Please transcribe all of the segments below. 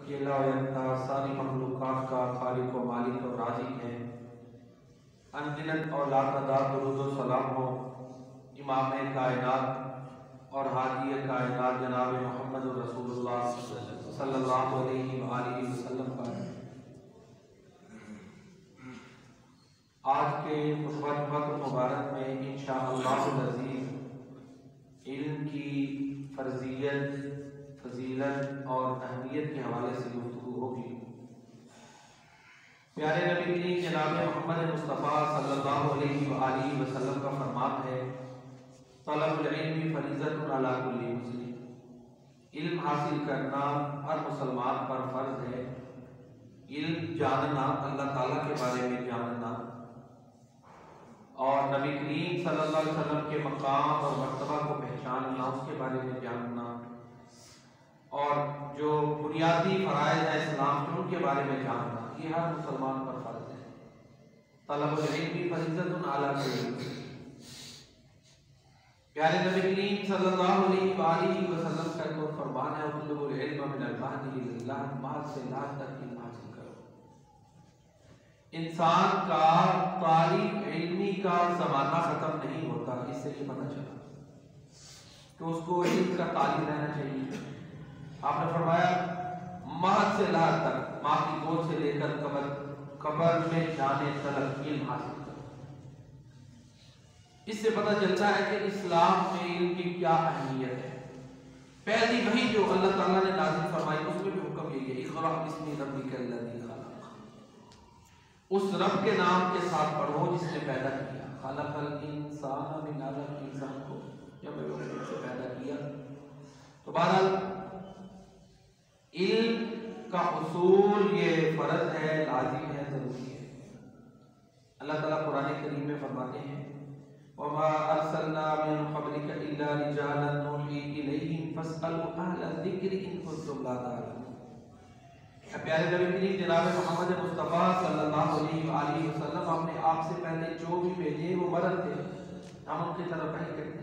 کہ اللہ یکتا ساری مخلوقات کا خالق و مالک و رازق ہے۔ انگنت اور لاتعداد درود و سلام ہو امام کائنات اور ہادی کائنات جناب محمد رسول اللہ صلی اللہ علیہ وآلہ وسلم پر۔ آج کے مثبت وقت مبارک میں انشاءاللہ العزیز علم کی فرضیت، فضیلت اور اہمیت کے حوالے سے گفتگو ہوگی۔ پیارے نبی کریم جناب محمد مصطفیٰ صلی اللہ علیہ وآلہ وسلم کا فرمان ہے، طلب العلم فریضۃ علی کل مسلم، علم حاصل کرنا ہر مسلمان پر فرض ہے۔ علم جاننا، اللہ تعالیٰ کے بارے میں جاننا اور نبی کریم صلی اللہ علیہ وسلم کے مقام اور مرتبہ کو پہچاننا، اس کے بارے میں جاننا، اور جو بنیادی فرائض ہیں اسلام کے ان کے بارے میں جاننا، یہ ہر مسلمان پر فرض ہے۔ طلب العلم فریضۃ علی کل مسلم۔ پیارے نبی کریم صلی اللہ علیہ وآلہ وسلم کا ایک فرمان ہے، اطلب العلم من المہد الی اللحد، مہد سے لحد تک علم حاصل کرو۔ انسان کا طالب علمی کا زمانہ ختم نہیں ہوتا، اس سے یہ پتہ چلا کہ اس کو علم کا طالب رہنا چاہیے۔ آپ نے فرمایا مہد سے لحد تک، ماں کی گود سے لے کر قبر میں جانے تلک علم حاصل کرو۔ اس سے پتہ چلتا ہے کہ اسلام میں علم کی کیا اہمیت ہے۔ پہلی وحی جو اللہ تعالیٰ نے نازل فرمائی اس میں بھی حکم یہی ہے، اقرأ باسم ربک الذی خلق، اس رب کے نام کے ساتھ پڑھو جس نے پیدا کیا، خلق الانسان من علق، انسان کو جب سے پیدا کیا۔ تو بہرحال علم کا حصول یہ فرض ہے، لازم ہے، ضروری ہے۔ اللہ تعالیٰ قرآن کریم میں فرماتے ہیں وَمَا أَرْسَلْنَا مِن قَبْلِكَ إِلَّا رِجَالًا نُوحِي إِلَيْهِمْ فَاسْأَلُوا أَهْلَ الذِّكْرِ إِن كُنتُمْ لَا تَعْلَمُونَ۔ پیارے نبی کریم جناب محمد مصطفیٰ صلی اللہ علیہ وآلہ وسلم، ہم نے آپ سے پہلے جو بھی بھیجے وہ مرد تھے، ہم ان کی طرف نہیں کرتے۔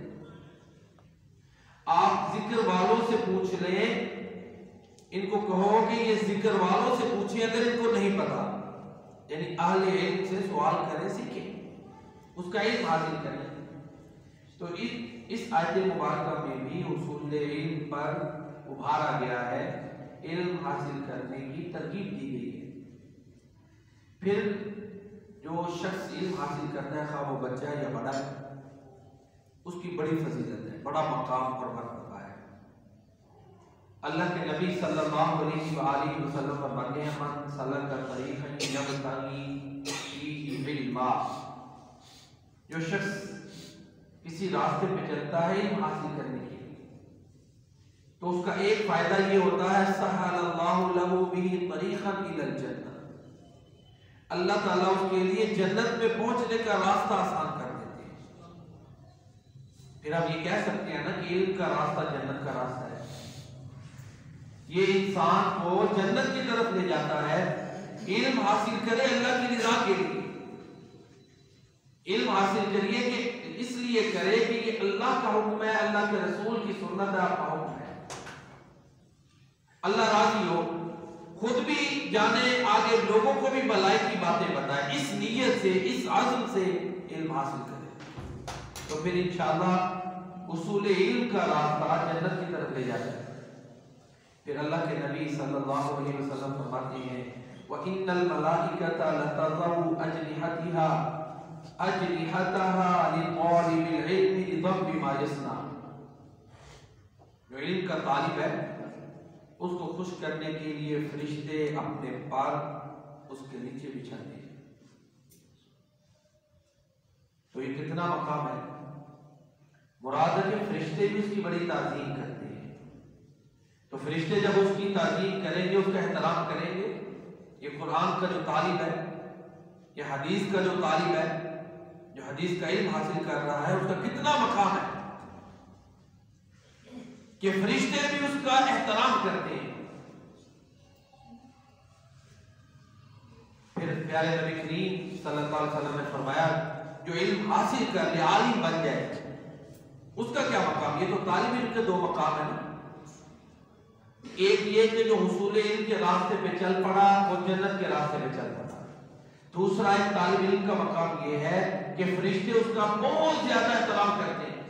آپ ذکر والوں سے پوچھ لیں، ان کو کہو کہ یہ ذکر والوں سے پوچھیں اگر ان کو نہیں پتا، یعنی اہل علم سے سوال کریں، سیکھیں، اس کا علم حاصل کریں۔ تو اس آیت مبارکہ میں بھی حصول علم پر ابھارا گیا ہے، علم حاصل کرنے کی ترغیب دی گئی ہے۔ پھر جو شخص علم حاصل کرتا ہے، خواہ وہ بچہ ہے یا بڑا ہے، اس کی بڑی فضیلت ہے، بڑا مقام اور مرتبہ ہے۔ اللہ کے نبی صلی اللہ علیہ وآلہ وسلم فرماتے ہیں من سلک طریقا یبتغی فیہ علما، جو شخص کسی راستے پہ چلتا ہے علم حاصل کرنے کے لیے، تو اس کا ایک فائدہ یہ ہوتا ہے سہل اللہ لہ بہ طریقا الی الجنہ، اللہ تعالیٰ اس کے لیے جنت میں پہنچنے کا راستہ آسان کر دیتے ہیں۔ پھر ہم یہ کہہ سکتے ہیں نا کہ علم کا راستہ جنت کا راستہ ہے، یہ انسان کو جنت کی طرف لے جاتا ہے۔ علم حاصل کرے اللہ کی رضا کے لیے، علم حاصل کریے کہ اس لیے کرے کہ یہ اللہ کا حکم ہے، اللہ کے رسول کی سنت ہے، آپ کا حکم ہے، اللہ راضی ہو، خود بھی جانے، آگے لوگوں کو بھی بھلائی کی باتیں بتائے، اس نیت سے، اس عزم سے علم حاصل کرے، تو پھر انشاءاللہ اصول علم کا راستہ جنت کی طرف لے جاتا ہے۔ پھر اللہ کے نبی صلی اللہ علیہ وسلم فرماتے ہیں وَإِنَّ الْمَلَائِكَةَ لَتَضَعُ أَجْنِحَتَهَا لِطَالِبِ الْعِلْمِ لِضَمِّ مَا يَصْنَعُ، جو علم کا طالب ہے اس کو خوش کرنے کے لیے فرشتے اپنے پار اس کے نیچے بچھاتے ہیں۔ تو یہ کتنا مقام ہے، مراد ہے کہ فرشتے بھی اس کی بڑی تعظیم کرتے ہیں۔ تو فرشتے جب اس کی تعظیم کریں گے، اس کا احترام کریں گے، یہ قرآن کا جو طالب ہے، یہ حدیث کا جو طالب ہے، جو حدیث کا علم حاصل کر رہا ہے، اس کا کتنا مقام ہے کہ فرشتے بھی اس کا احترام کرتے ہیں۔ پھر پیارے نبی کریم صلی اللہ علیہ وسلم نے فرمایا جو علم حاصل کر لے، عالم بن جائے، اس کا کیا مقام؟ یہ تو طالب علم کے دو مقام ہیں نا، ایک یہ کہ جو حصول علم کے راستے پہ چل پڑا وہ جنت کے راستے پہ چل پڑا. دوسرا ایک طالب علم کا مقام یہ ہے کہ فرشتے اس کا بہت زیادہ احترام کرتے ہیں.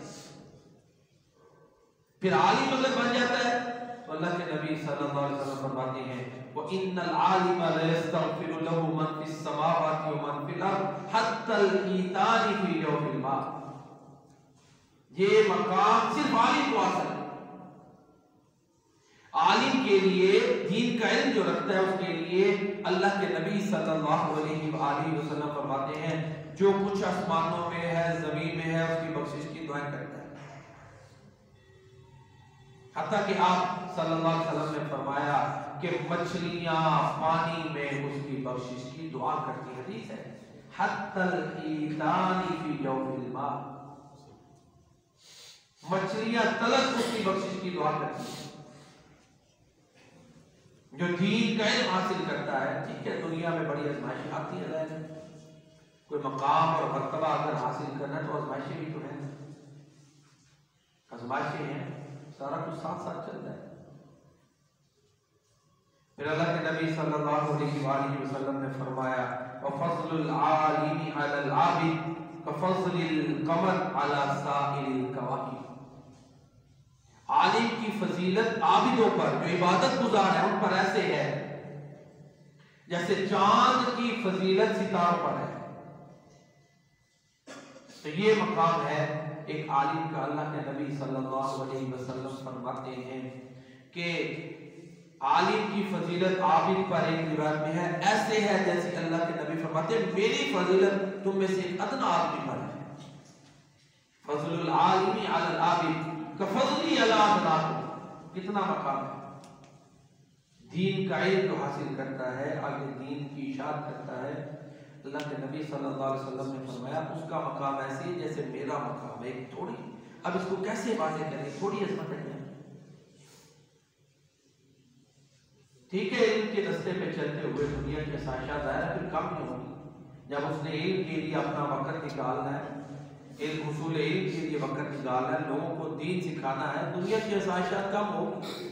پھر عالم اگر بن جاتا ہے تو اللہ کے نبی صلی اللہ علیہ وسلم فرماتے ہیں وَإِنَّ الْعَالِمَ لَيَسْتَغْفِرُ لَهُ مَنْ فِي السَّمَاوَاتِ وَمَنْ فِي الْأَرْضِ حَتَّى الْحِيتَانِ فِي جَوْفِ الْمَاءِ. یہ مقام صرف عالم کو حاصل ہے. عالم کے لیے دین کا علم جو رکھتا ہے اس کے لیے اللہ کے نبی صلی اللہ علیہ وآلہ وسلم فرماتے ہیں جو کچھ آسمانوں میں ہے زمین میں ہے اس کی بخشش کی دعائیں کرتا ہے. حتیٰ کہ آپ صلی اللہ علیہ وسلم نے فرمایا کہ مچھلیاں پانی میں اس کی بخشش کی دعا کرتی. حدیث ہے حتی الحیتان فی جوف الماء. مچھلیاں تلک اس کی بخشش کی دعا کرتی ہیں. جو دین کا علم حاصل کرتا ہے ٹھیک ہے دنیا میں بڑی آزمائشیں آتی ہیں. کوئی مقام اور مرتبہ اگر حاصل کرنا تو آزمائشیں بھی تو ہیں. آزمائشیں ہیں سارا کچھ ساتھ ساتھ چلتا ہے. پھر اللہ کے نبی صلی اللہ علیہ وآلہ وسلم نے فرمایا وَفَضْلُ الْعَالِمِ عَلَى الْعَابِدِ كَفَضْلِ الْقَمَرِ عَلَى سَائِرِ الْكَوَاكِبِ. عالم کی فضیلت عابدوں پر جو عبادت گزار ہے ان پر ایسے ہے جیسے چاند کی فضیلت ستاروں پر ہے. تو یہ مقام ہے ایک عالم کا. اللہ کے نبی صلی اللہ علیہ وسلم فرماتے ہیں کہ عالم کی فضیلت عابد پر ایک روایت میں ہے ایسے ہے جیسے اللہ کے نبی فرماتے ہیں میری فضیلت تم میں سے ایک ادنا آدمی پر ہے. فضل العالم علی العابد کفضلی علی ادناکم. کتنا مقام ہے. دین کا علم جو حاصل کرتا ہے آگے دین کی اشاعت کرتا ہے. اللہ کے نبی صلی اللہ علیہ وسلم نے فرمایا اس کا مقام ایسے ہے جیسے میرا مقام ہے. ایک تھوڑی اب اس کو کیسے واضح کریں تھوڑی عظمت ہے ٹھیک ہے. علم کے رستے پہ چلتے ہوئے دنیا کی آسائشات ظاہر ہے پھر کم نہیں ہوگی. جب اس نے علم کے لیے اپنا وقت نکالنا ہے علم حصول علم کے لیے وقت نکالنا ہے لوگوں کو دین سکھانا ہے دنیا کی آسائشات کم ہوگی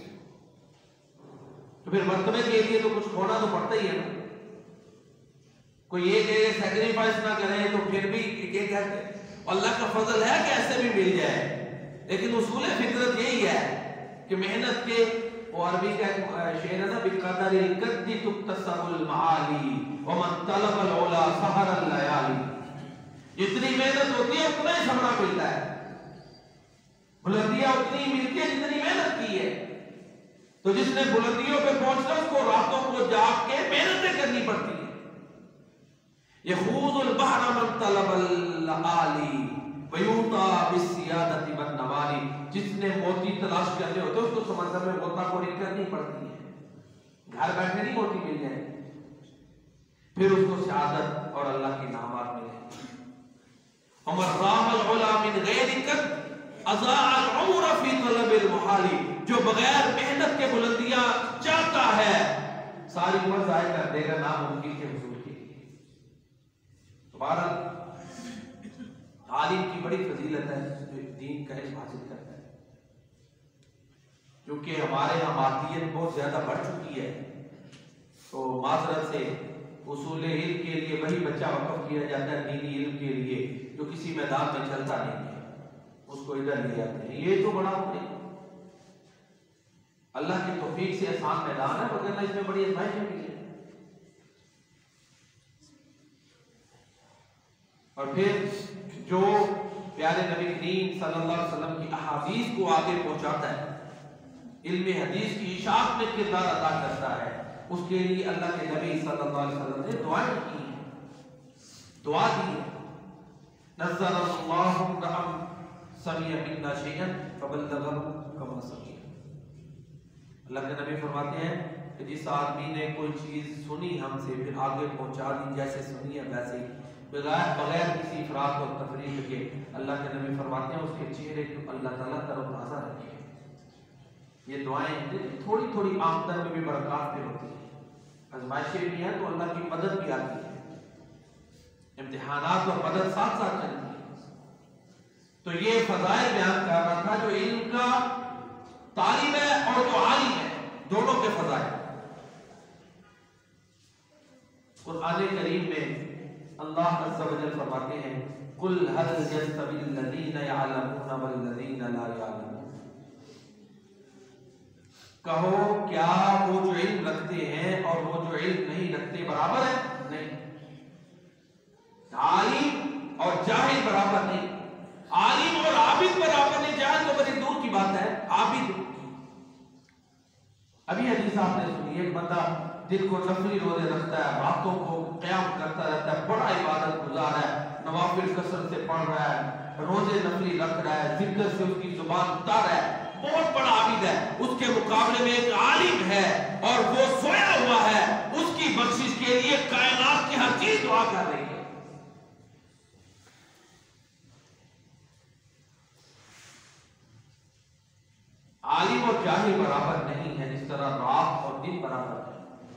تو پھر مرتبے کے لیے تو کچھ کھونا تو پڑتا ہی ہے نا. کوئی یہ کہ سیکریفائس نہ کرے تو پھر بھی یہ کہتے ہیں اللہ کا فضل ہے کہ ایسے بھی مل جائے. لیکن اصول فطرت یہی ہے کہ محنت کے وہ عربی کا شعر ہے نا بقدر القد تکتسب المعالی ومن طلب العلا سحر الليالي. جتنی محنت ہوتی ہے اتنا ہی ثمرہ ملتا ہے. بلندیاں اتنی ملتی ہے جتنی محنت کی ہے. تو جس نے بلندیوں پہ پہنچنا اس کو راتوں کو جاگ کے محنتیں کرنی پڑتی ہیں. یخوض البحر من طلب العالی ویوطا بالسیادت والنوالی. جس نے موتی تلاش کرنے ہوتے اس کو سمندر میں غوطہ خوری کرنی پڑتی ہے. گھر بیٹھے نہیں موتی مل جائے پھر اس کو سعادت اور اللہ کی نعمات ملے. عمر رام العلا من غیر قد اضاع العمر فی طلب المحال. جو بغیر محنت کے بلندیاں چاہتا ہے ساری عمر ضائع کر دے گا ناممکن کے حصول کے لیے. بہرحال عالم کی بڑی فضیلت ہے جو دین کا علم حاصل کرتا ہے. کیونکہ ہمارے یہاں مادیت بہت زیادہ بڑھ چکی ہے تو معذرت سے اصول علم کے لیے وہی بچہ وقف کیا جاتا ہے دینی علم کے لیے جو کسی میدان میں چلتا نہیں ہے اس کو ادھر لے جاتے ہیں. یہ تو بڑا اللہ کی توفیق سے آسان میدان ہے وغیرہ اس میں بڑی آزمائشیں بھی ہیں. اور پھر جو پیارے نبی کریم صلی اللہ علیہ وسلم کی احادیث کو آگے پہنچاتا ہے علم حدیث کی اشاعت میں کردار ادا کرتا ہے اس کے لیے اللہ کے نبی صلی اللہ علیہ وسلم نے دعائیں کی ہیں. دعا دی ہے نزل اللہ رحم سمیع منا شیئا فبلغه کما سمیع. اللہ کے نبی فرماتے ہیں کہ جس آدمی نے کوئی چیز سنی ہم سے پھر آگے پہنچا دی جیسے سنی ہے ویسے ہی بغیر کسی افراط اور تفریط کے. اللہ کے نبی فرماتے ہیں اس کے چہرے کو اللہ تعالیٰ طرف تازہ رکھے. یہ دعائیں تھوڑی تھوڑی آمدن میں بھی برکات بھی ہوتی ہیں. آزمائشیں بھی ہیں تو اللہ کی مدد بھی آتی ہے. امتحانات اور مدد ساتھ ساتھ چلتی ہے. تو یہ فضائل بیان کر رہا تھا جو علم کا طالب ہے اور جو عالم ہے دونوں کے فضائل۔ قرآن کریم میں اللہ عز و جل فرماتے ہیں قُلْ هَلْ يَسْتَوِي الَّذِينَ يَعْلَمُونَ وَالَّذِينَ لَا يَعْلَمُونَ، کہو کیا وہ جو علم رکھتے ہیں اور وہ جو علم نہیں رکھتے برابر ہے؟ نہیں۔ عالم اور جاہل برابر نہیں، عالم اور عابد برابر نہیں، جاہل تو بڑی دور کی بات ہے، عابد۔ ابھی حدیث آپ نے سنی، ایک بندہ دن کو نفلی روزے رکھتا ہے، راتوں کو قیام کرتا رہتا ہے، بڑا عبادت گزار ہے، نوافل کثرت سے پڑھ رہا ہے، روزے نفلی رکھ رہا ہے، ذکر سے اس کی زبان تر ہے، بہت بڑا عابد ہے۔ اس کے مقابلے میں ایک عالم ہے اور وہ سویا ہوا ہے، اس کی بخشش کے لیے کائنات کی ہر چیز دعا کر رہی ہے۔ عالم اور جاہل برابر نہیں ہے، جس طرح رات اور دن برابر ہے۔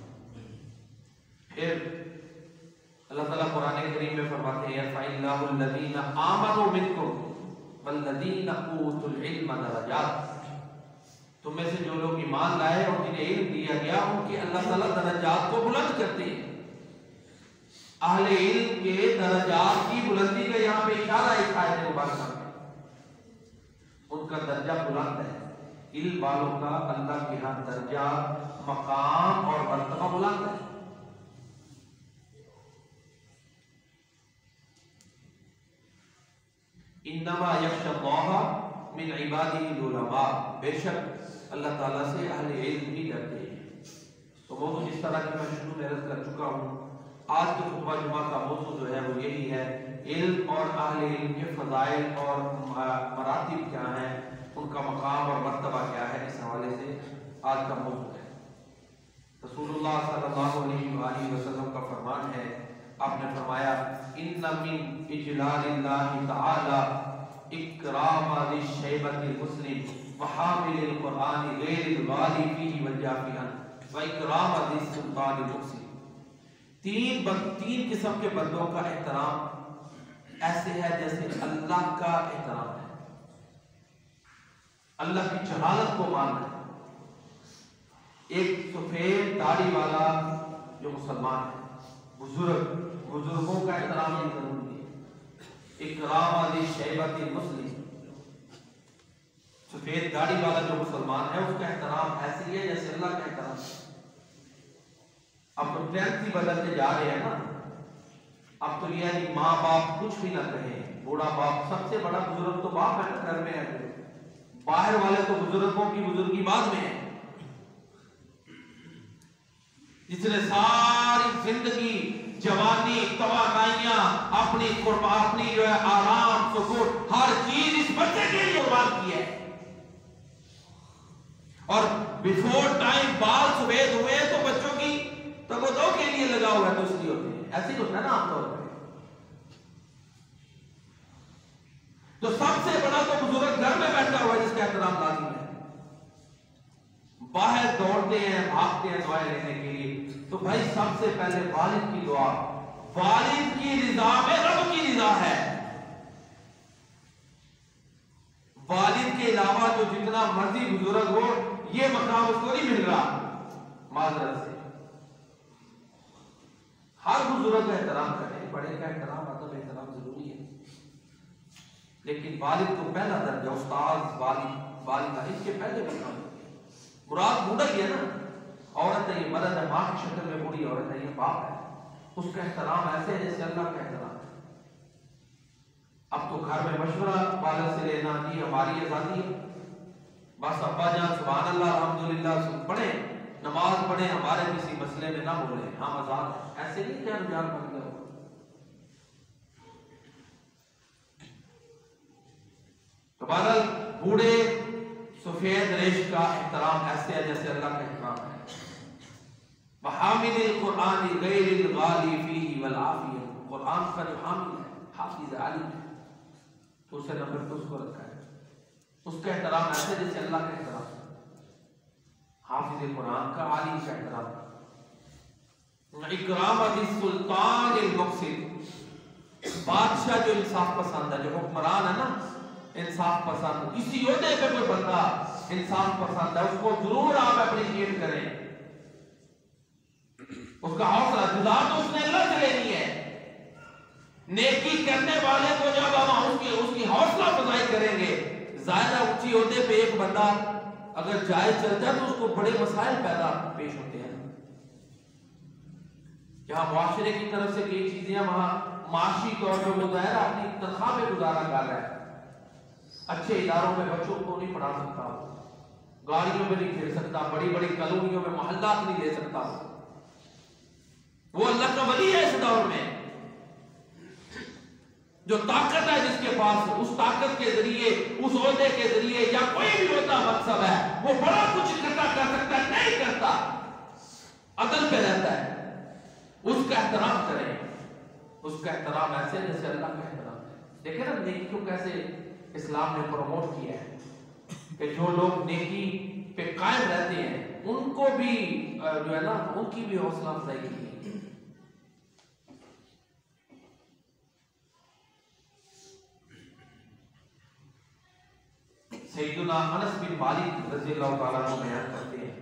پھر اللہ تعالیٰ قرآن کریم میں فرماتے ہیں يَرْفَعِ اللَّهُ الَّذِينَ آمَنُوا مِنْكُمْ وَالَّذِينَ أُوتُوا الْعِلْمَ دَرَجَاتٍ، تم میں سے جو لوگ ایمان لائے اور جنہیں علم دیا گیا ان کے اللہ تعالیٰ درجات کو بلند کرتے ہیں۔ اہل علم کے درجات کی بلندی کا یہاں پہ اشارہ ہے آیت مبارکہ میں، ان کا درجہ بلند ہے۔ علم والوں کا اللہ کے ہاں درجہ، مقام اور مرتبہ بلند ہے۔ انما یخشی اللہ من عبادہ العلماء، بے شک اللہ تعالیٰ سے اہل علم بھی ڈرتے ہیں۔ تو موضوع جس طرح کہ میں شروع میں عرض کر چکا ہوں، آج کے خطبہ جمعہ کا موضوع جو ہے وہ یہی ہے، علم اور اہل علم کے فضائل اور مراتب کیا ہیں، ان کا مقام اور مرتبہ کیا ہے، اس حوالے سے آج کا موضوع ہے۔ رسول اللہ صلی اللہ علیہ وآلہ وسلم کا فرمان ہے، آپ نے فرمایا ان من اجلال اللہ تعالی اکرام ذی الشیبۃ المسلم وحامل القرآن غیر الغالی فیہ والجافی عنہ واکرام ذی السلطان المقسم۔ تین قسم کے بندوں کا احترام ایسے ہے جیسے اللہ کا احترام ہے، اللہ کی جلالت کو ماننا ہے۔ ایک سفید داڑھی والا جو مسلمان ہے، بزرگوں کا احترام یہ ضروری ہے۔ اکرام ذی الشیبۃ المسلم، سفید داڑھی والا جو مسلمان ہے اس کا احترام ایسے ہی ہے جیسے اللہ کا احترام ہے۔ اب تو ٹرینڈ ہی بدلتے جا رہے ہیں نا، اب تو یہ ہے کہ ماں باپ کچھ بھی نہ کہیں، بوڑھا باپ، سب سے بڑا بزرگ تو باپ ہے نا گھر میں ہے، باہر والے تو بزرگوں کی بزرگی بعد میں ہے۔ جس نے ساری زندگی، جوانی، توانائیاں، اپنی جو ہے آرام، سکون، ہر چیز اس بچے کے لیے قربان کی ہے، اور بیفور ٹائم بال سفید ہوئے تو بچوں کی تگو کے لیے لگا ہوا ہے، تو اس لیے ہوتے ہیں، ایسے ہوتا ہے نا عام طور پہ۔ تو سب سے بڑا تو بزرگ گھر میں بیٹھا ہوا ہے جس کا احترام لازم ہے، باہر دوڑتے ہیں، بھاگتے ہیں دعائیں لینے کے لیے، تو بھائی سب سے پہلے والد کی دعا، والد کی رضا میں رب کی رضا ہے۔ والد کے علاوہ جو جتنا مرضی بزرگ ہو، یہ مقام اس کو نہیں مل رہا معذرت سے۔ ہر بزرگ کا احترام کریں، بڑے کا احترام، ادب احترام ضروری ہے، لیکن والد کو پہلا درجہ، استاد، والدہ، اس کے پہلے مقام۔ مراد بوڑھا ہی ہے نا، عورت ہے، یہ مرد ہے، ماں کی شکل میں بوڑھی عورت ہے، یہ باپ ہے، اس کا احترام ایسے ہے جیسے اللہ کا احترام ہے۔ اب تو گھر میں مشورہ والد سے لینا، جی ہماری آزادی ہے، بس ابا جان سبحان اللہ الحمدللہ پڑھیں، نماز پڑھیں، ہمارے کسی مسئلے میں نہ بولیں، ہم آزاد ہیں، ایسے نہیں کیا رجحان بن گیا ہو۔ تو بہرحال بوڑھے سفید ریش کا احترام ایسے ہے جیسے اللہ کا احترام ہے۔ وحامل القرآن غیر الغالی فیہ والعافیہ، قرآن کا جو حامل ہے، حافظ عالم ہے، تو اسے نمبر تو اس کو رکھا ہے، اس کا احترام ایسے جیسے اللہ کا احترام ہے، حافظ قرآن کا، عالم کا احترام۔ اکرام ذی السلطان المقسط، بادشاہ جو انصاف پسند ہے، جو حکمران ہے نا، انصاف پسند، کسی عہدے پہ کوئی بندہ انصاف پسند ہے، اس کو ضرور آپ اپریشیٹ کریں، اس کا حوصلہ جزا تو اس نے اللہ سے لینی ہے۔ نیکی کرنے والے کو جب ہم اس کی حوصلہ افزائی کریں گے، ظاہر اونچی عہدے پہ ایک بندہ اگر جائز چلتا ہے تو اس کو بڑے مسائل پیدا پیش ہوتے ہیں۔ جہاں معاشرے کی طرف سے کئی چیزیں ہیں، وہاں معاشی طور پر مظاہرہ اپنی تنخواہ پہ گزارا کر رہا ہے، اچھے اداروں میں بچوں کو نہیں پڑھا سکتا، گاڑیوں میں نہیں پھر سکتا، بڑی بڑی کالونیوں میں محلات نہیں لے سکتا، وہ اللہ کا ولی ہے اس دور میں۔ جو طاقت ہے جس کے پاس، اس طاقت کے ذریعے، اس عہدے کے ذریعے یا کوئی بھی عہدہ منصب ہے، وہ بڑا کچھ اکٹھا کر سکتا ہے، نہیں کرتا، عدل پہ رہتا ہے، اس کا احترام کریں، اس کا احترام ایسے جیسے اللہ کا احترام ہے۔ دیکھیں نا نیکی کو کیسے اسلام نے پروموٹ کیا ہے کہ جو لوگ نیکی پہ قائم رہتے ہیں ان کو بھی جو ہے نا ان کی بھی حوصلہ افزائی کی ہے۔ سیدنا انس بن مالک رضی اللہ تعالیٰ عنہ بیان کرتے ہیں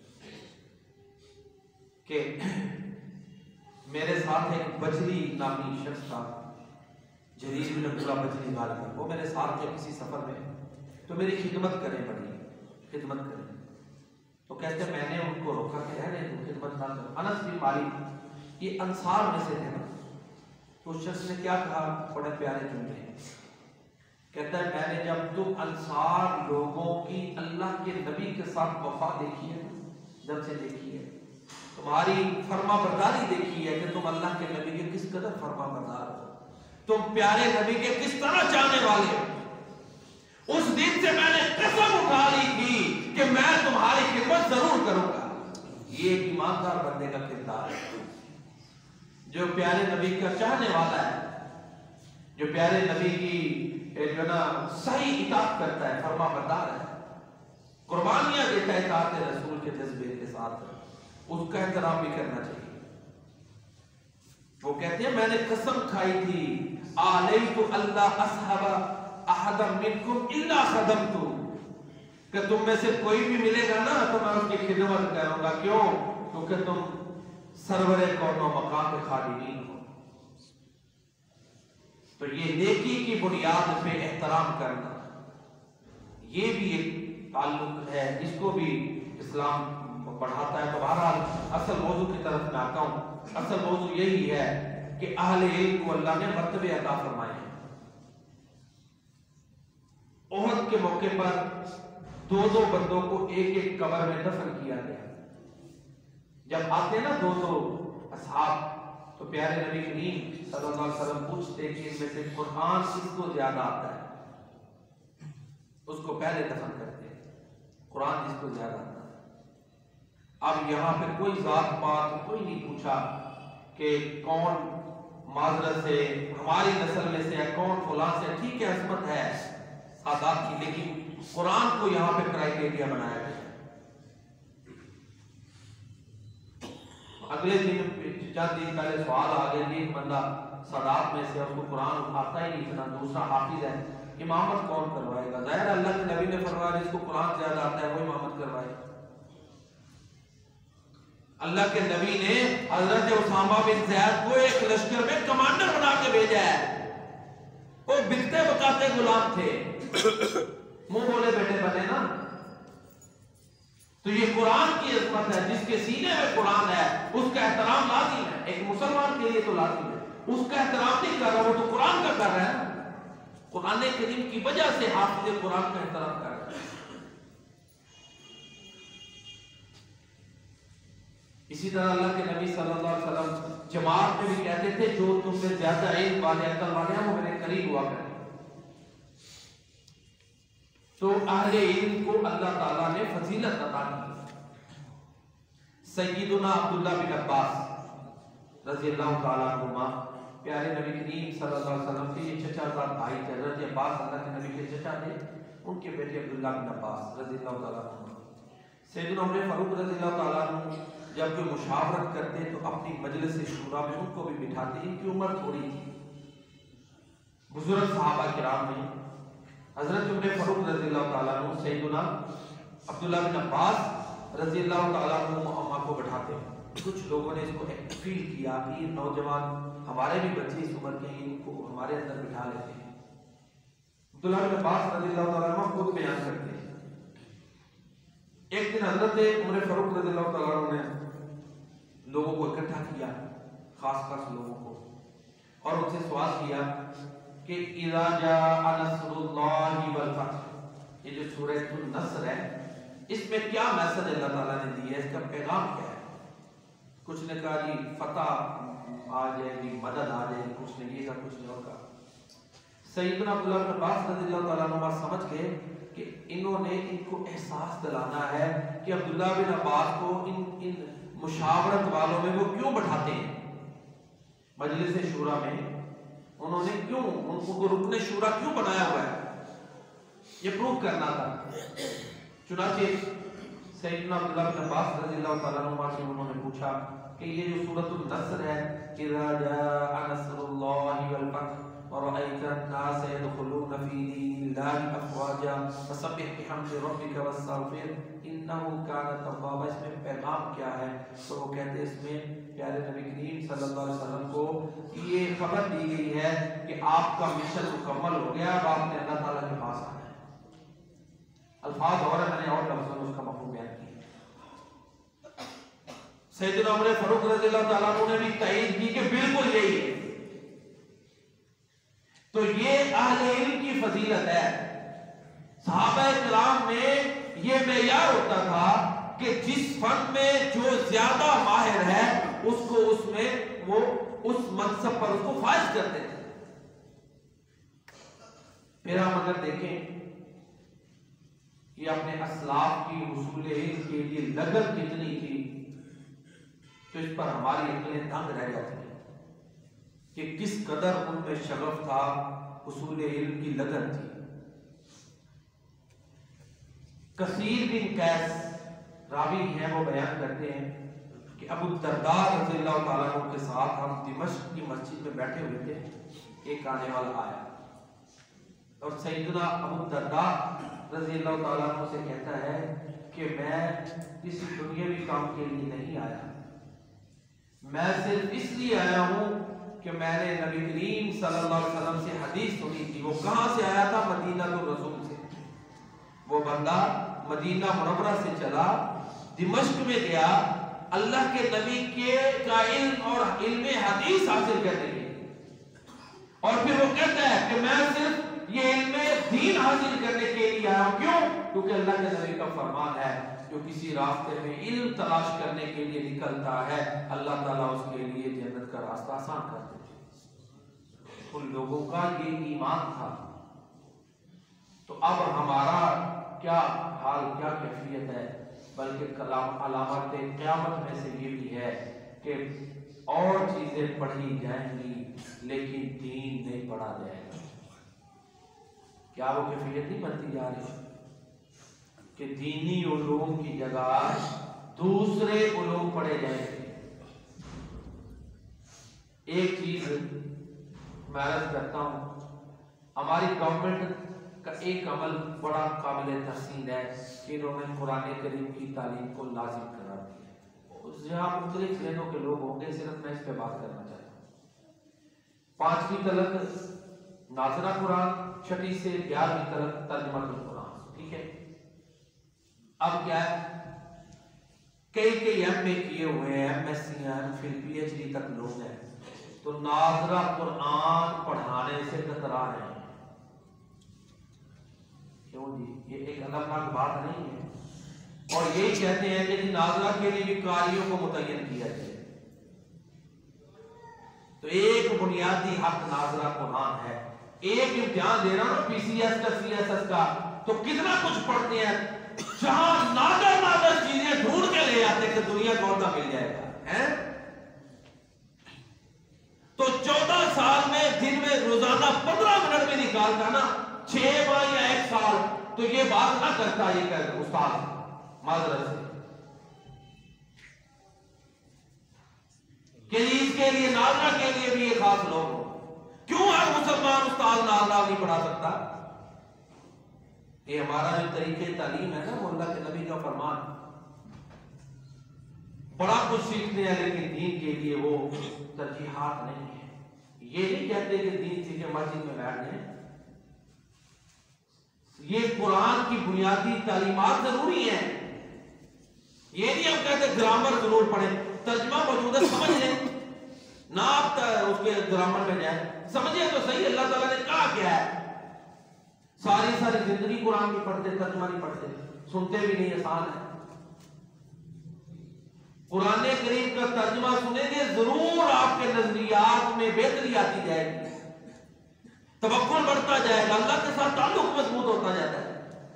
کہ میرے ساتھ ایک بجلی نامی شخص تھا، جریر بن عبداللہ بجلی غالباً، وہ میرے ساتھ تھے کسی سفر میں، تو میری خدمت کریں، بڑی خدمت کریں، تو کہتے ہیں میں نے ان کو روکا کہ رہنے دو، خدمت نہ کرو۔ انس بن مالک یہ انصار میں سے تھے نا، تو اس شخص نے کیا کہا، بڑے پیارے جملے، کہتا ہے میں نے جب تم انصار لوگوں کی اللہ کے نبی کے ساتھ وفا دیکھی ہے، جب سے دیکھی ہے، تمہاری فرما برداری دیکھی ہے کہ تم اللہ کے نبی کے کس قدر فرما بردار ہو، تم پیارے نبی کے کس طرح چاہنے والے ہو، اس دن سے میں نے قسم اٹھا لی تھی کہ میں تمہاری خدمت ضرور کروں گا۔ یہ ایک ایماندار بندے کا کردار ہے جو پیارے نبی کا چاہنے والا ہے، جو پیارے نبی کی جو نا صحیح اطاعت کرتا ہے، فرما بردار ہے، قربانیاں دیتا ہے اطاعت رسول کے جذبے کے ساتھ، اس کا احترام بھی کرنا چاہیے۔ وہ کہتے ہیں میں نے قسم کھائی تھی علیت اللہ اصحب احد منکم الا خدمت، کہ تم میں سے کوئی بھی ملے گا نا تو میں اس کی خدمت کروں گا، کیوں؟ کیونکہ تم سرور کون و مقام کے خادمین ہو۔ تو یہ نیکی کی بنیاد پہ احترام کرنا، یہ بھی ایک تعلق ہے، اس کو بھی اسلام پڑھاتا ہے۔ تو بہرحال اصل موضوع کی طرف میں آتا ہوں، اصل موضوع یہی ہے کہ اہل علم کو اللہ نے مرتبے عطا فرمائے ہیں۔ احد کے موقع پر دو بندوں کو ایک ایک قبر میں دفن کیا گیا۔ جب آتے نا دو اصحاب تو پیارے نبی کریم صلی اللہ علیہ وسلم پوچھتے کہ ان میں سے قرآن کس کو زیادہ آتا ہے، اس کو پہلے دفن کرتے ہیں، قرآن جس کو زیادہ آتا ہے۔ اب یہاں پہ کوئی ذات پات کوئی نہیں پوچھا کہ کون معذرت سے ہماری نسل میں سے ہے، کون فلاں سے، ٹھیک ہے عصمت ہے سادات کی، لیکن قرآن کو یہاں پہ کرائیٹیریا بنایا گیا۔ اگلے دن چند دن پہلے سوال آ گیا، ایک بندہ سادات میں سے اس کو قرآن آتا ہی نہیں اتنا، دوسرا حافظ ہے، امامت کون کروائے گا؟ ظاہر اللہ کے نبی نے فرمایا جس کو قرآن زیادہ آتا ہے وہ امامت کروائے۔ اللہ کے نبی نے حضرت اسامہ بن زید کو ایک لشکر میں کمانڈر بنا کے بھیجا ہے، وہ بکتے بکاتے غلام تھے، منہ بولے بیٹے بنے نا۔ تو یہ قرآن کی عظمت ہے، جس کے سینے میں قرآن ہے اس کا احترام لازم ہے، ایک مسلمان کے لیے تو لازم ہے، اس کا احترام نہیں کر رہا وہ تو قرآن کا کر رہا ہے نا، قرآن کریم کی وجہ سے حافظ قرآن کا احترام کر رہا ہے۔ اسی طرح اللہ کے نبی صلی اللہ علیہ وسلم جماعت میں بھی کہتے تھے جو تم میں زیادہ علم والے عقل والے ہیں وہ میرے قریب ہوا کریں۔ تو اہل علم کو اللہ تعالیٰ نے فضیلت عطا کی۔ سیدنا عبداللہ بن عباس رضی اللہ تعالیٰ عنہما پیارے نبی کریم صلی اللہ علیہ وسلم کے یہ چچا زاد بھائی تھے، حضرت عباس اللہ کے نبی کے چچا تھے، ان کے بیٹے عبداللہ بن عباس رضی اللہ تعالیٰ عنہ۔ سیدنا عمر فاروق رضی اللہ تعالیٰ عنہ جب کوئی مشاورت کرتے تو اپنی مجلس شورا میں ان کو بھی بٹھاتے، ان کی عمر تھوڑی تھی، بزرگ صحابہ کرام میں حضرت عمر فاروق رضی اللہ تعالیٰ عنہ سیدنا عبداللہ بن عباس رضی اللہ تعالیٰ عنہ اما کو بٹھاتے ہیں. کچھ لوگوں نے اس کو فیل کیا کہ یہ نوجوان ہمارے بھی بچے اس عمر کے ہیں، ان کو ہمارے اندر بٹھا لیتے ہیں. عبداللہ بن عباس رضی اللہ تعالیٰ عنہ خود بیان کرتے ہیں. ایک دن حضرت عمر فاروق رضی اللہ تعالیٰ عنہ نے لوگوں کو اکٹھا کیا، خاص خاص لوگوں کو، اور ان سے سوال کیا کہ اذا جاء نصر اللہ والفتح، یہ جو سورہ النصر ہے اس میں کیا میسج اللہ تعالیٰ نے دیا ہے، اس کا پیغام کیا ہے؟ کچھ نے کہا جی فتح آ جائے گی، مدد آ جائے گی، کچھ نے یہ کہا، کچھ نے اور کہا. سیدنا عبداللہ بن عباس رضی اللہ تعالیٰ عنہ سمجھ گئے کہ انہوں نے ان کو احساس دلانا ہے کہ عبداللہ بن عباس کو ان مشاورت والوں میں وہ کیوں بٹھاتے ہیں. مجلس شورا میں انہوں نے کیوں ان کو رکن شورا کیوں بنایا ہوا ہے، یہ پروف کرنا تھا. چنانچہ سیدنا عبداللہ بن عباس رضی اللہ تعالیٰ عنہ سے انہوں نے پوچھا کہ یہ جو سورۃ النصر ہے، اذا جاء نصر اللہ والفتح ورأيت الناس يدخلون في دين الله افواجا فسبح بحمد ربك واستغفر انه كان توابا، اس میں پیغام کیا ہے؟ تو وہ کہتے ہیں اس میں پیارے نبی کریم صلی اللہ علیہ وسلم کو یہ خبر دی گئی ہے کہ آپ کا مشن مکمل ہو گیا، اب آپ نے اللہ تعالیٰ کے پاس آنا ہے. الفاظ اور میں نے اور لفظوں میں اس کا مفہوم بیان کیا. سیدنا عمر فاروق رضی اللہ تعالیٰ عنہ نے بھی تائید کی کہ بالکل یہی ہے. تو یہ اہل علم کی فضیلت ہے. صحابہ کرام میں یہ معیار ہوتا تھا کہ جس فن میں جو زیادہ ماہر ہے اس کو اس میں وہ اس منصب پر اس کو فائز کرتے تھے. پھر ہم اگر دیکھیں کہ اپنے اسلاف کی حصول علم کے لیے لگن کتنی تھی تو اس پر ہماری عقلیں دنگ رہ جاتی ہیں کہ کس قدر ان میں شغف تھا، حصول علم کی لگن تھی. کثیر بن قیس راوی ہیں، وہ بیان کرتے ہیں کہ ابو الدرداء رضی اللہ تعالیٰ عنہ کے ساتھ ہم دمشق کی مسجد میں بیٹھے ہوئے تھے. ایک آنے والا آیا اور سیدنا ابو الدرداء رضی اللہ تعالیٰ عنہ سے کہتا ہے کہ میں کسی دنیاوی کام کے لیے نہیں آیا، میں صرف اس لیے آیا ہوں کہ میں نے نبی کریم صلی اللہ علیہ وسلم سے حدیث سنی تھی. وہ کہاں سے آیا تھا؟ مدینہ الرسول سے. وہ بندہ مدینہ منورہ سے چلا، دمشق میں گیا اللہ کے نبی کے کا علم اور علم حدیث حاصل کرنے کے لیے، اور پھر وہ کہتا ہے کہ میں صرف یہ علم دین حاصل کرنے کے لیے آیا ہوں. کیوں؟ کیونکہ اللہ کے نبی کا فرمان ہے جو کسی راستے میں علم تلاش کرنے کے لیے نکلتا ہے اللہ تعالیٰ اس کے لیے جنت کا راستہ آسان کر دیتے. ان لوگوں کا یہ ایمان تھا. تو اب ہمارا کیا حال، کیا کیفیت ہے؟ بلکہ علامات قیامت میں سے یہ بھی ہے کہ اور چیزیں پڑھی جائیں گی لیکن دین نہیں پڑھا جائے گا. کیا وہ کیفیت نہیں بنتی جا رہی کہ دینی علوم کی جگہ دوسرے علوم پڑھے جائیں گے؟ ایک چیز میں عرض کرتا ہوں، ہماری گورنمنٹ کا ایک عمل بڑا قابل تحسین ہے کہ انہوں نے قرآن کریم کی تعلیم کو لازم قرار دیا. جہاں مختلف ذہنوں کے لوگ ہوں گے، صرف میں اس پہ بات کرنا چاہتا ہوں. 5ویں تلک ناظرہ قرآن، 6 سے 11ویں تلک ترجمہ قرآن. ٹھیک ہے. اب کیا ہے، کئی ایم اے کیے ہوئے ہیں، ایم ایس سی ہیں، پھر پی ایچ ڈی تک لوگ ہیں، تو ناظرہ قرآن پڑھانے سے کترا رہے ہیں. کیوں جی؟ یہ ایک الگ بات نہیں ہے. اور یہی کہتے ہیں کہ ناظرہ کے لیے بھی قاریوں کو متعین کیا جائے. تو ایک بنیادی حق ناظرہ قرآن ہے. ایک امتحان دے رہا ہوں پی سی ایس کا، سی ایس ایس کا، تو کتنا کچھ پڑھتے ہیں، جہاں نادر چیزیں ڈھونڈ کے لے آتے کہ دنیا کو ہوتا مل جائے گا. تو 14 سال میں دن میں روزانہ 15 منٹ میں نکالتا نا، 6 ماہ یا 1 سال، تو یہ بات نہ کرتا یہ کہتا استاد معذرت سے کہ اس کے لیے ناظرہ کے لیے بھی یہ خاص لوگ ہو. کیوں ہر مسلمان استاد ناظرہ نہیں پڑھا سکتا؟ یہ ہمارا جو طریقہ تعلیم ہے نا وہ اللہ کے نبی کا فرمان، بڑا کچھ سیکھتے ہیں لیکن دین کے لیے وہ ترجیحات نہیں ہے۔ یہ نہیں کہتے کہ دین سیکھے مسجد میں بیٹھ جائیں، یہ قرآن کی بنیادی تعلیمات ضروری ہیں۔ یہ نہیں ہم کہتے گرامر ضرور پڑھیں، ترجمہ موجود ہے سمجھ لیں، نہ آپ اس کے گرامر میں جائیں، سمجھیں تو صحیح اللہ تعالیٰ نے کہا کیا ہے۔ ساری زندگی قرآن نہیں پڑھتے، ترجمہ نہیں پڑھتے، سنتے بھی نہیں، آسان ہے۔ قرآن کریم کا ترجمہ سنیں گے ضرور آپ کے نظریات میں بہتری آتی جائے گی، توکل بڑھتا جائے گا، اللہ کے ساتھ تعلق مضبوط ہوتا جاتا ہے۔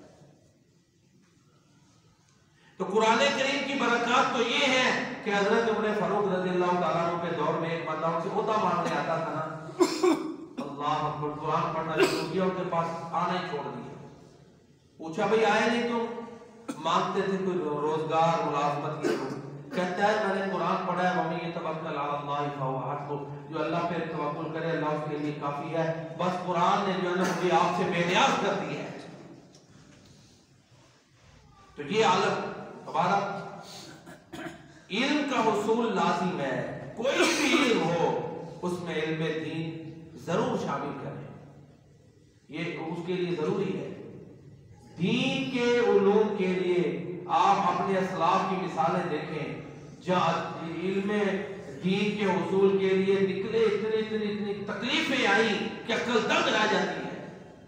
تو قرآن کریم کی برکات تو یہ ہے کہ حضرت عمر فاروق رضی اللہ تعالیٰ عنہ کے دور میں ایک بندہ ان سے عہدہ مانگنے آتا تھا نا، اللہ اکبر، قرآن پڑھنا شروع کیا، ان کے پاس آنا ہی چھوڑ دیا۔ پوچھا بھئی آئے نہیں تم؟ مانگتے تھے کوئی روزگار ملازمت کی، کہتا ہے میں نے قرآن پڑھا ہے، وَمَن يَتَوَکَّلْ عَلَى اللَّهِ فَهُوَ حَسْبُهُ، جو اللہ پہ توکل کرے اللہ اس کے لیے کافی ہے۔ بس قرآن نے جو ہے نا مجھے آپ سے بے نیاز کر دی ہے۔ تو یہ عالم ہمارا علم کا حصول لازم ہے، کوئی بھی علم ہو اس میں علم دین ضرور شامل کریں، یہ اس کے لیے ضروری ہے۔ دین کے علوم کے لیے آپ اپنے اسلاف کی مثالیں دیکھیں، جہاں علم دین کے حصول کے لیے نکلے اتنی تکلیفیں آئیں کہ عقل دنگ رہ جاتی ہے۔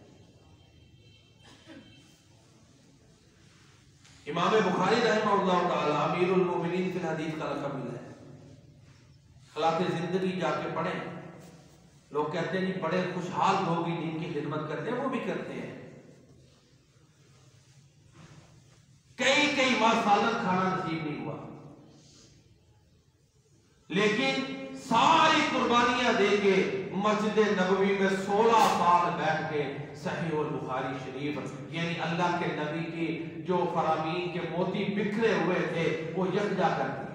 امام بخاری رحمہ اللہ تعالی امیر المومنین فی الحدیث کا لقب ملا ہے۔ خلاف زندگی جا کے پڑھیں، لوگ کہتے ہیں نہیں بڑے خوشحال لوگ بھی دین کی خدمت کرتے ہیں، وہ بھی کرتے ہیں، کئی ماہ سالن کھانا نصیب نہیں ہوا، لیکن ساری قربانیاں دے کے مسجد نبوی میں 16 سال بیٹھ کے صحیح البخاری شریف، یعنی اللہ کے نبی کی جو فرامین کے موتی بکھرے ہوئے تھے وہ یکجا کر دی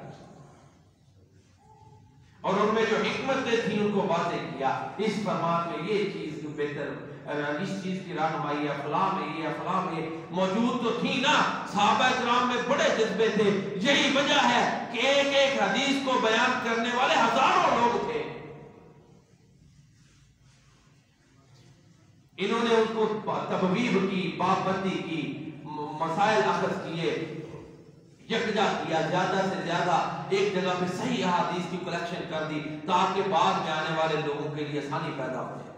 اور ان میں جو حکمتیں تھیں ان کو واضح کیا۔ اس فرمان میں یہ چیز بہتر، اس چیز کی رہنمائی ہے، فلاں میں یہ ہے، فلاں میں موجود تو تھی نا۔ صحابہ کرام میں بڑے جذبے تھے، یہی وجہ ہے کہ ایک حدیث کو بیان کرنے والے ہزاروں لوگ تھے، انہوں نے اس کو تبویب کی، پابندی کی، مسائل اخذ کیے، یکجا کیا، زیادہ سے زیادہ ایک جگہ پہ صحیح احادیث کی کلیکشن کر دی تاکہ بعد میں آنے والے لوگوں کے لیے آسانی پیدا ہو جائے۔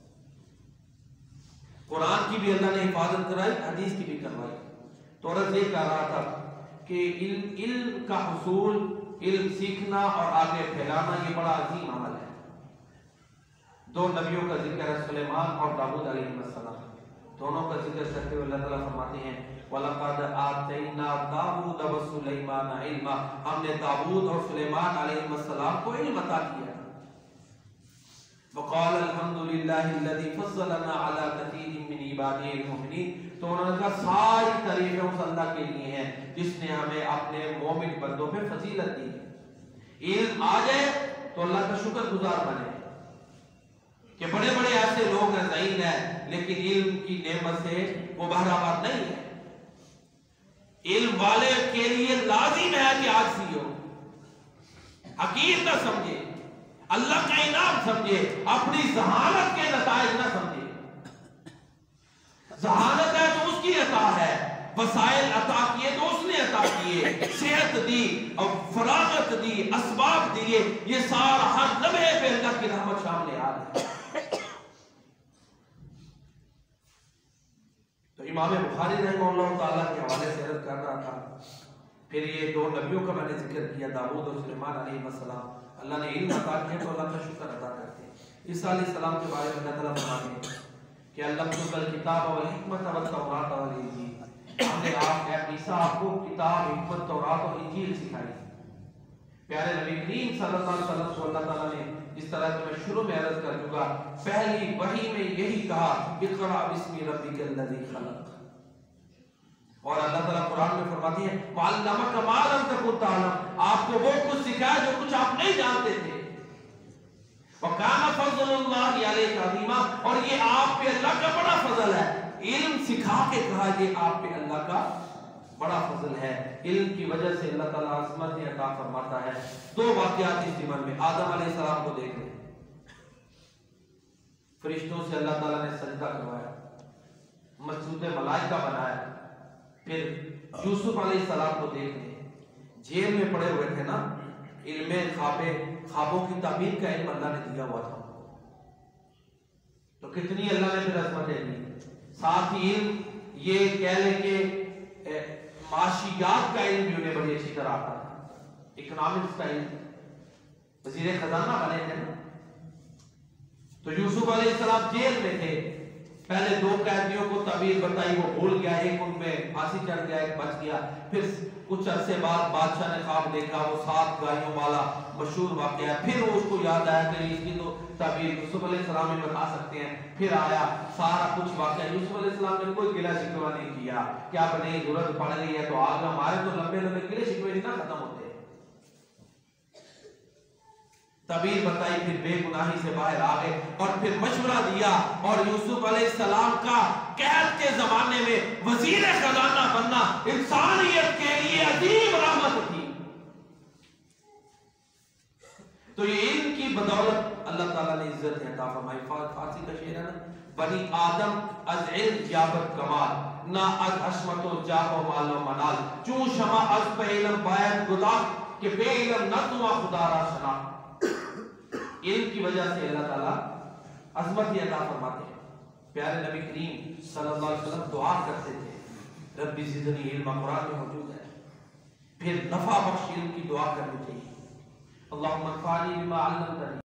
قرآن کی بھی اللہ نے حفاظت کرائی، حدیث کی بھی کروائی۔ تو عرض یہ کہہ رہا تھا کہ علم کا حصول، علم سیکھنا اور آگے پھیلانا یہ بڑا عظیم عمل ہے۔ دو نبیوں کا ذکر ہے، سلیمان اور داؤد علیہ السلام، دونوں کا ذکر کرتے ہوئے اللہ تعالیٰ فرماتے ہیں وَلَقَدْ آتَيْنَا دَاوُودَ وَسُلَيْمَانَ عِلْمًا، ہم نے داؤد اور سلیمان علیہ السلام کو علم عطا کیا۔ وقال الحمد للہ الذی فضلنا علی کثیر من عبادہ المؤمنین، تو انہوں نے کہا ساری تعریفیں اس اللہ کے لیے ہیں جس نے ہمیں اپنے مومن بندوں پہ فضیلت دی ہے۔ علم آ جائے تو اللہ کا شکر گزار بنے، کہ بڑے بڑے ایسے لوگ ہیں، ذہین ہیں، لیکن علم کی نعمت سے وہ بہرہ نہیں ہے۔ علم والے کے لیے لازم ہے کہ عاجزی ہو، حقیر نہ سمجھے، اللہ کا انعام سمجھے، اپنی ذہانت کے نتائج نہ سمجھے۔ ذہانت ہے تو اس کی عطا ہے، وسائل عطا کیے تو اس نے عطا کیے، صحت دی اور فراغت دی، اسباب دیے، یہ سارا ہر لمحے پہ اللہ کی رحمت شامل آ رہی ہے۔ تو امام بخاری رحمہ اللہ تعالیٰ کے حوالے سے عرض کر رہا تھا، پھر یہ دو نبیوں کا میں نے ذکر کیا، داؤد اور سلیمان علیہ السلام، اللہ نے علم عطا کیا تو اللہ کا شکر ادا کرتے ہیں۔ عیسیٰ علیہ السلام کے بارے میں اللہ تعالیٰ فرماتے ہیں کہ اللہ کو کتاب والحکمت والتوراۃ والانجیل، ہم نے عیسیٰ آپ کو کتاب، حکمت، تورات اور انجیل سکھائی۔ پیارے نبی کریم صلی اللہ علیہ وسلم کو اللہ تعالیٰ نے اس طرح کہ میں شروع میں عرض کر چکا، پہلی وحی میں یہی کہا اقرأ باسم ربک الذی خلق، اور اللہ تعالیٰ قرآن میں فرماتی ہے وعلمک ما لم تکن تعلم، آپ کو وہ کچھ سکھایا جو کچھ آپ نہیں جانتے تھے۔ وَكَانَ فَضْلُ اللَّهِ عَلَيْكَ عَظِيمًا، اور یہ آپ پہ اللہ کا بڑا فضل ہے۔ علم سکھا کے کہا یہ آپ پہ اللہ کا بڑا فضل ہے. علم کی وجہ سے اللہ تعالیٰ عظمت عطا فرماتا ہے. 2 واقعات اس زمن میں. آدم علیہ السلام کو دیکھ لیں, فرشتوں سے اللہ تعالیٰ نے سجدہ کروایا, مسجود ملائکہ بنایا. پھر یوسف علیہ السلام کو دیکھ لیں, جیل میں پڑے ہوئے تھے نا, علم خوابوں کی تعبیر کا علم اللہ نے دیا ہوا تھا, تو کتنی اللہ نے پھر عظمتیں دی. ساتھ ہی علم یہ کہہ لیں کہ معاشیات کا علم بھی انہیں بڑی اچھی طرح آتا تھا, اکنامکس کا علم. وزیر خزانہ بنے تھے نا. تو یوسف علیہ السلام جیل میں تھے, پہلے 2 قیدیوں کو تعبیر بتائی, وہ بھول گیا, ایک ان میں پھانسی چڑھ گیا, ایک بچ گیا. پھر کچھ عرصے بعد بادشاہ نے خواب دیکھا, وہ 7 گائیوں والا مشہور واقعہ ہے. پھر وہ اس کو یاد آیا کہ اس کی تو تعبیر یوسف علیہ السلام میں بتا سکتے ہیں. پھر آیا سارا کچھ واقعہ. یوسف علیہ السلام نے کوئی گلہ شکوہ نہیں کیا کہ آپ نہیں ضرورت پڑ گئی ہے تو آگے. ہمارے تو لمبے لمبے گلے شکوے نہیں ختم ہوتے. تعبیر بتائی, پھر بے گناہی سے باہر آ گئے, اور پھر مشورہ دیا, اور یوسف علیہ السلام کا قید کے زمانے میں وزیر خزانہ بننا انسانیت کے لیے عظیم رحمت تھی. تو یہ علم کی بدولت اللہ تعالیٰ نے عزت عطا فرمائی. فارسی کا شعر ہے نا, بنی آدم از علم یابت کمال, نہ از حشمت و جاہ و مال و منال, چون شما از پہ علم باید گداہ, کہ بے علم نہ تما خدا را شنا. علم کی وجہ سے اللہ تعالیٰ عظمت عطا فرماتے ہیں. پیارے نبی کریم صلی اللہ علیہ وسلم دعا کرتے تھے, رب زدنی علما, قرآن میں موجود ہے. پھر نفع بخش علم کی دعا کرنی چاہیے. اللہم انفعنی بما علمتنی